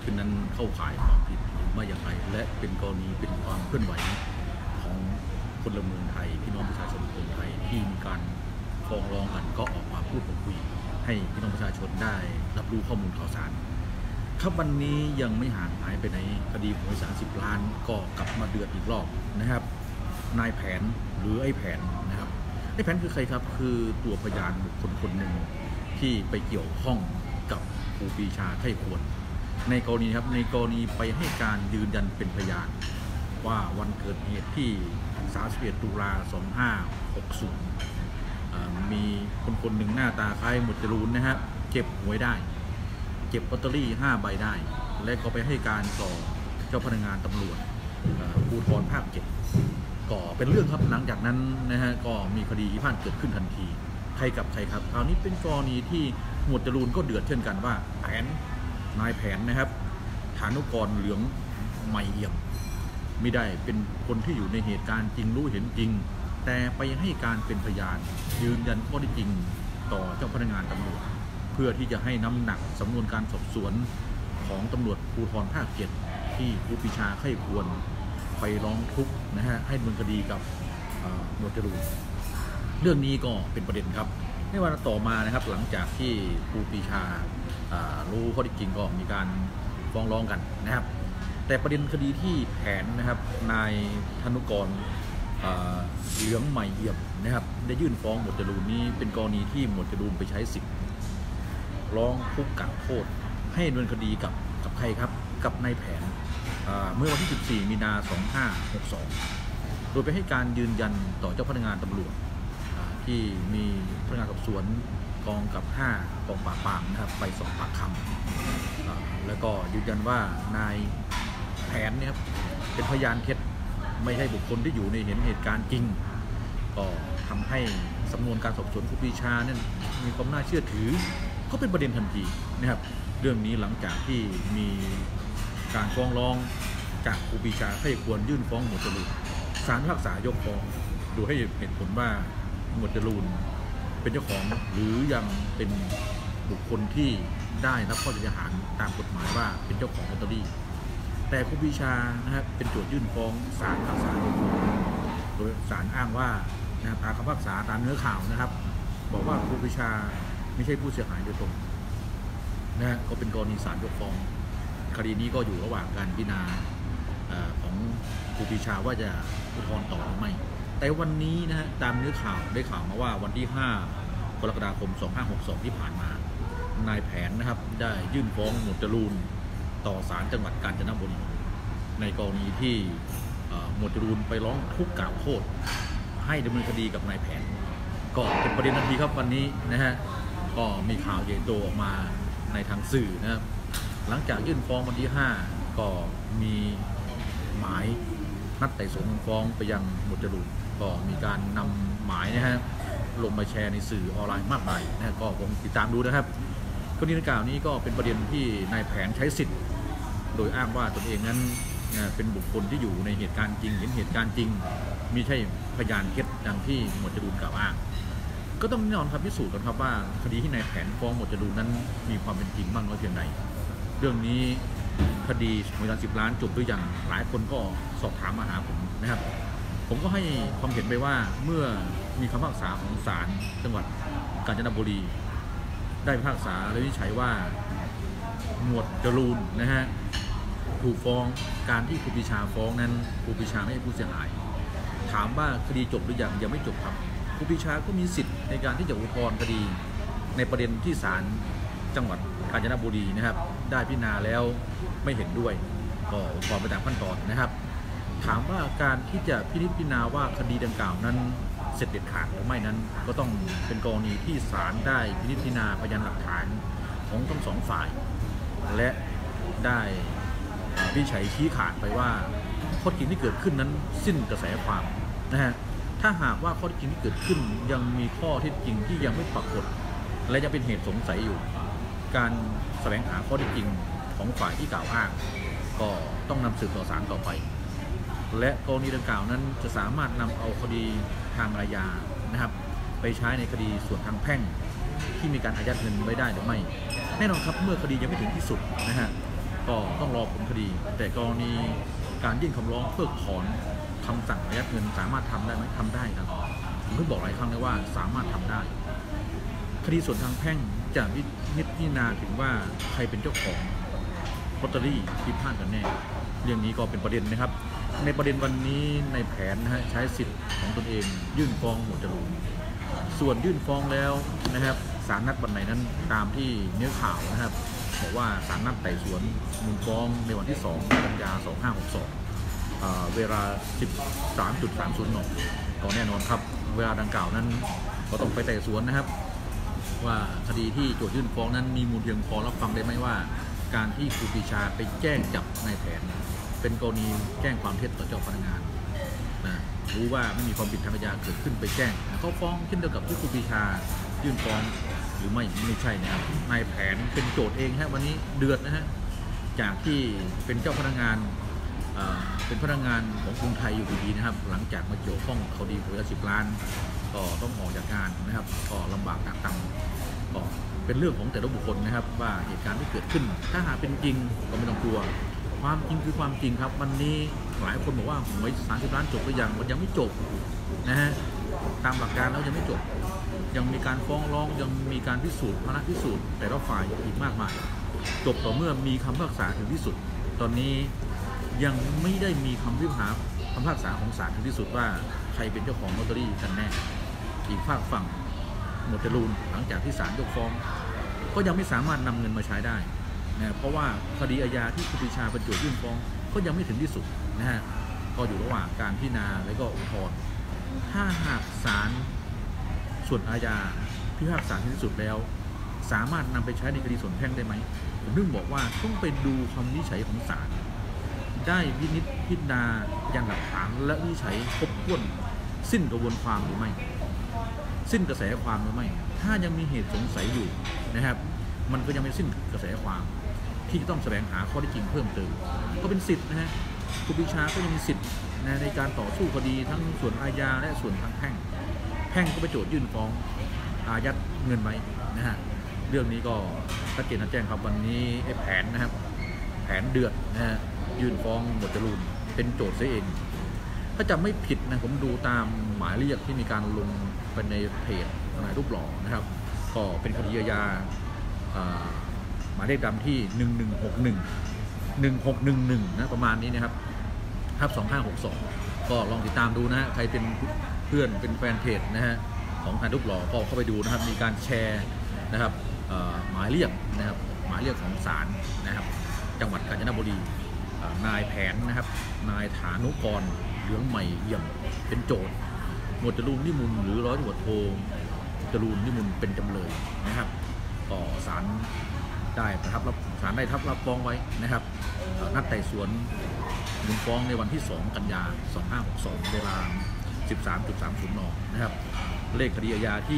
ขึ้นนั้นเข้าข่ายความผิดหรือไม่อย่างไรและเป็นกรณีเป็นความเคลื่อนไหวของพลเมืองไทยพี่น้องประชาชนคนไทยที่มีการฟ้องร้องกันก็ออกมาพูดคุยให้พี่น้องประชาชนได้รับรู้ข้อมูลข่าวสารครับวันนี้ยังไม่ห่างหายไปไหนคดีหวย30 ล้านก็กลับมาเดือดอีกรอบนะครับนายแผนหรือไอ้แผนนะครับไอ้แผนคือใครครับคือตัวพยานบุคคลคนหนึ่งที่ไปเกี่ยวข้องกับครูปรีชาไข้ควรในกรณีครับในกรณีไปให้การยืนยันเป็นพยานว่าวันเกิดเหตุที่31 ตุลา 2560มีคนหนึ่งหน้าตาคล้ายหมวดจรูนนะฮะเก็บหวยได้เก็บลอตเตอรี่5 ใบได้และก็ไปให้การต่อเจ้าพนักงานตำรวจภูธรภาค 7ก็เป็นเรื่องครับหลังจากนั้นนะฮะก็มีคดีพิพาทเกิดขึ้นทันทีใครกับใครครับคราวนี้เป็นกรณีที่หมวดจรูนก็เดือดเช่นกันว่านายแผนนะครับฐานุกรเหลืองใหม่เอี่ยมไม่ได้เป็นคนที่อยู่ในเหตุการณ์จริงรู้เห็นจริงแต่ไปให้การเป็นพยานยืนยันข้อเท็จจริงต่อเจ้าพนักงานตำรวจเพื่อที่จะให้น้ำหนักสำนวนการสอบสวนของตำรวจภูธรภาค 7ที่ครูปรีชาไข้ควรไปร้องทุกข์นะฮะให้ดำเนินคดีกับหมวดจรูนเรื่องนี้ก็เป็นประเด็นครับในวันต่อมานะครับหลังจากที่ครูปรีชารู้ข้อเท็จจริงก็มีการฟ้องร้องกันนะครับแต่ประเด็นคดีที่แผนนะครับนายธนุกรเหลืองใหม่เอี่ยมนะครับได้ยื่นฟ้องหมวดจรูนนี้เป็นกรณีที่หมวดจรูนไปใช้สิทธิ์ร้องทุกข์กล่าวโทษให้ดำเนินคดีกับใครครับกับนายแผนเมื่อวันที่ 14 มีนา 2562โดยไปให้การยืนยันต่อเจ้าพนักงานตำรวจที่มีพนักงานสอบสวนกองกับ5กองปราบปรามนะครับไปสอบปากคำแล้วก็ยืนยันว่านายแผนเนี่ยครับเป็นพยานเท็จไม่ใช่บุคคลที่อยู่ในเห็นเหตุการณ์จริงก็ทำให้สำนวนการสอบสวนครูปรีชาเนี่ยมีความน่าเชื่อถือก็เป็นประเด็นทันทีนะครับเรื่องนี้หลังจากที่มีการฟ้องร้องจากครูปรีชาไข้ควรยื่นฟ้องหมวดจรูนศาลพิพากษายกฟ้องโดยให้เหตุผลว่าหมวดจรูนเป็นเจ้าของหรือยังเป็นบุคคลที่ได้รับข้อเสียหายตามกฎหมายว่าเป็นเจ้าของลอตเตอรี่แต่ครูปรีชานะครับเป็นโจทยื่นฟ้องศาลพิพากษายกฟ้องโดยศาลอ้างว่านะครับตามคำพิพากษาตามเนื้อข่าวนะครับบอกว่าครูปรีชาไม่ใช่ผู้เสียหายโดยตรงนะฮะก็เป็นกรณีศาลยกฟ้องคดีนี้ก็อยู่ระหว่างการพิจารณาของครูปรีชาว่าจะอุทธรณ์ต่อหรือไม่แต่วันนี้นะฮะตามเนื้อข่าวได้ข่าวมาว่าวันที่ 5 กรกฎาคม 2562 ที่ผ่านมานายแผนนะครับได้ยื่นฟ้องหมวดจรูนต่อศาลจังหวัดกาญจนบุรีในกรณีที่หมวดจรูนไปร้องทุกข์กล่าวโทษให้ดำเนินคดีกับนายแผนก็เป็นประเด็นทันทีครับวันนี้นะฮะก็มีข่าวใหญ่โตออกมาในทางสื่อนะครับหลังจากยื่นฟ้องวันที่ 5ก็มีหมายนัดไต่สวนฟ้องไปยังหมวดจรูนก็มีการนำหมายนะฮะลงมาแชร์ในสื่อออนไลน์มากมายนะก็คงติดตามดูนะครับกรณีดังกล่าวนี้ก็เป็นประเด็นที่นายแผนใช้สิทธิ์โดยอ้างว่าตนเองนั้นเป็นบุคคลที่อยู่ในเหตุการณ์จริงเห็นเหตุการณ์จริงมิใช่พยานเท็จดังที่หมวดจรูนกล่าวอ้างก็ต้องแน่นอนครับพิสูจน์กันครับว่าคดีที่นายแผนฟ้องหมวดจรูนนั้นมีความเป็นจริงมากน้อยเพียงใดเรื่องนี้คดีหวย30 ล้านจบหรือยังหลายคนก็สอบถามมาหาผมนะครับผมก็ให้ความเห็นไปว่าเมื่อมีคำพิพากษาของศาลจังหวัดกาญจนบุรีได้พิพากษาและวินิจฉัยว่าหมวดจรูนนะฮะถูกฟ้องการที่ครูปรีชาฟ้องนั้นครูปรีชาไม่ใช่ผู้เสียหายถามว่าคดีจบหรือยังไม่จบครับครูปรีชาก็มีสิทธิ์ในการที่จะอุทธรณ์คดีในประเด็นที่ศาลจังหวัดกาญจนบุรีนะครับได้พิจารณาแล้วไม่เห็นด้วยก็อุทธรณ์ไปตามขั้นตอนนะครับถามว่าการที่จะพิจารณาว่าคดีดังกล่าวนั้นเสร็จเด็ดขาดหรือไม่นั้นก็ต้องเป็นกรณีที่ศาลได้พิจารณาพยานหลักฐานของทั้งสองฝ่ายและได้วินิจฉัยชี้ขาดไปว่าข้อเท็จจริงที่เกิดขึ้นนั้นสิ้นกระแสความนะฮะถ้าหากว่าข้อเท็จจริงที่เกิดขึ้นยังมีข้อเท็จจริงที่ยังไม่ปรากฏและยังเป็นเหตุสงสัยอยู่การแสวงหาข้อเท็จจริงของฝ่ายที่กล่าวอ้างก็ต้องนำสืบต่อศาลต่อไปและกรณีดังกล่าวนั้นจะสามารถนำเอาคดีทางอาญานะครับไปใช้ในคดีส่วนทางแพ่งที่มีการอายัดเงินไว้ได้หรือไม่แน่นอนครับเมื่อคดียังไม่ถึงที่สุดนะฮะก็ต้องรอผลคดีแต่กรณีการยื่นคำร้องเพิกถอนคำสั่งอายัดเงินสามารถทำได้ไหมทำได้ครับผมเพิ่งบอกหลายครั้งแล้วว่าสามารถทำได้คดีส่วนทางแพ่งจะพิจารณาถึงว่าใครเป็นเจ้าของลอตเตอรี่ที่พลาดกันแน่เรื่องนี้ก็เป็นประเด็นนะครับในประเด็นวันนี้ในแผนนะฮะใช้สิทธิ์ของตนเองยื่นฟ้องหมวดจรูนส่วนยื่นฟ้องแล้วนะครับศาลนัดวันไหนนั้นตามที่เนื้อข่าวนะครับบอกว่าศาลนัดไต่สวนมูลฟ้องในวันที่2 กันยายน 2562เวลา 13.30 น.ก็แน่นอนครับเวลาดังกล่าวนั้นก็ต้องไปไต่สวนนะครับว่าคดีที่โจทยื่นฟ้องนั้นมีมูลเพียงพอรับฟังได้ไหมว่าการที่ครูปรีชาไปแจ้งจับนายแผนเป็นกรณีแจ้งความเท็จต่อเจ้าพนักงานนะรู้ว่าไม่มีความผิดทางอาญาเกิดขึ้นไปแจ้งเขาฟ้องเช่นเดียวกับที่ครูปรีชายื่นฟ้องหรือไม่ใช่นะครับนายแผนเป็นโจทย์เองฮะวันนี้เดือดนะฮะจากที่เป็นเจ้าพนักงานเป็นพนักงานของกรุงไทยอยู่ดีๆนะครับหลังจากมาเกี่ยวข้องคดีหวย10 ล้านก็ต้องออกจากงานนะครับก็ลำบากหนักตังก็เป็นเรื่องของแต่ละบุคคลนะครับว่าเหตุการณ์ที่เกิดขึ้นถ้าหากเป็นจริงก็ไม่ต้องกลัวความจริงคือความจริงครับวันนี้หลายคนบอกว่าหวย30 ล้านจบหรือยังมันยังไม่จบนะฮะตามหลักการแล้วยังไม่จบยังมีการฟ้องร้องยังมีการพิสูจน์พนักพิสูจน์แต่ละฝ่ายอีกมากมายจบต่อเมื่อมีคำพิพากษาถึงที่สุดตอนนี้ยังไม่ได้มีคำพิพากษาของศาลถึงที่สุดว่าใครเป็นเจ้าของลอตเตอรี่กันแน่อีกฝากฝั่งหมวดจรูนหลังจากที่ศาลยกฟ้องก็ยังไม่สามารถนำเงินมาใช้ได้นะเพราะว่าคดีอาญาที่ครูปรีชาเป็นโจทยื่นฟ้องก็ยังไม่ถึงที่สุดนะฮะก็อยู่ระหว่างการพิจารณาและก็อุทธรณ์ถ้าหากศาลส่วนอาญาพิพากษาที่สุดแล้วสามารถนำไปใช้ในคดีส่วนแพ่งได้ไหมผมนึกบอกว่าต้องไปดูคำวินิจฉัยของศาลได้พิจารณาพยานหลักฐานและวินิจฉัยครบถ้วนสิ้นกระบวนความหรือไม่สิ้นกระแสความหรือไม่ถ้ายังมีเหตุสงสัยอยู่นะครับมันก็ยังไม่สิ้นกระแสความที่จะต้องแสวงหาข้อเท็จจริงเพิ่มเติมก็เป็นสิทธิ์นะฮะครูปรีชาก็ยังมีสิทธิ์ในการต่อสู้คดีทั้งส่วนอาญาและส่วนทางแพ่งก็ไปโจทยื่นฟ้องอายัดเงินไว้นะฮะเรื่องนี้ก็ชัดเจนนะแจ้งครับวันนี้ไอ้แผนนะครับแผนเดือดนะฮะยื่นฟ้องหมวดจรูนเป็นโจทย์เสียเองถ้าจำไม่ผิดนะผมดูตามหมายเรียกที่มีการลงไปในเพจทนายรูปหล่อนะครับก็เป็นคดีอาญาหมายเลขดำที่1611นะประมาณนี้นะครับทับ2562ก็ลองติดตามดูนะฮะใครเป็นเพื่อนเป็นแฟนเพจนะฮะของทนายรูปหล่อก็เข้าไปดูนะครับมีการแชร์นะครับหมายเรียกนะครับหมายเรียกของศาลนะครับจังหวัดกาญจนบุรีนายแผนนะครับนายฐานุกรเหลืองใหม่เยี่ยมเป็นโจทย์หมวดจรูนนิมุนหรือร้อยตำรวจโทจรูนนิมุนเป็นจำเลยนะครับก็ศาลได้ศาลได้รับฟ้องไว้นะครับนัดไต่สวนมูลฟ้องในวันที่2 กันยายน 2562เวลา 13.30 น.นะครับเลขคดีอาญาที่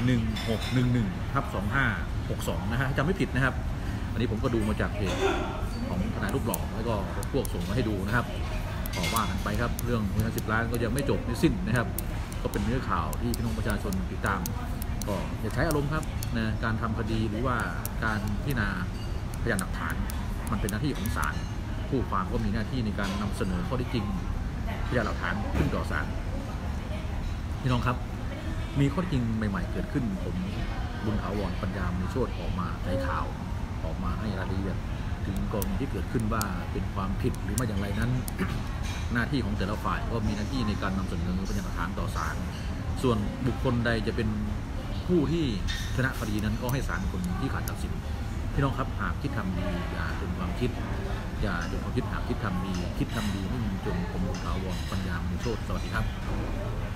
1611/2562นะฮะจำไม่ผิดนะครับอันนี้ผมก็ดูมาจากเพจของทนายรูปหล่อแล้วก็พวกส่งมาให้ดูนะครับขอว่ากันไปครับเรื่องเงิน10 ล้านก็ยังไม่จบไม่สิ้นนะครับก็เป็นเนื้อข่าวที่พี่น้องประชาชนติดตามก็อย่าใช้อารมณ์ครับนะการทำคดีหรือว่าการพิจารณาพยานหลักฐานมันเป็นหน้าที่ของศาลผู้ความก็มีหน้าที่ในการนำเสนอข้อเท็จจริงพยานหลักฐานขึ้นต่อศาลพี่น้องครับมีข้อเท็จจริงใหม่ๆเกิดขึ้นผมบุญถาวรปัญญามีโชติออกมาในข่าวออกมาให้รายละเอียดถึงกรณีที่เกิดขึ้นว่าเป็นความผิดหรือไม่อย่างไรนั้น หน้าที่ของแต่ละฝ่ายก็มีหน้าที่ในการนำเสนอพยานหลักฐานต่อศาลส่วนบุคคลใดจะเป็นผู้ที่ชนะคดีนั้นก็ให้ศาลคนที่ขาดตัดสินพี่น้องครับหากคิดทำดีอย่าจนความคิดอย่าจนความคิดหากคิดทำดีไม่มีจนผมบุญถาวรปัญญามีโชติสวัสดีครับ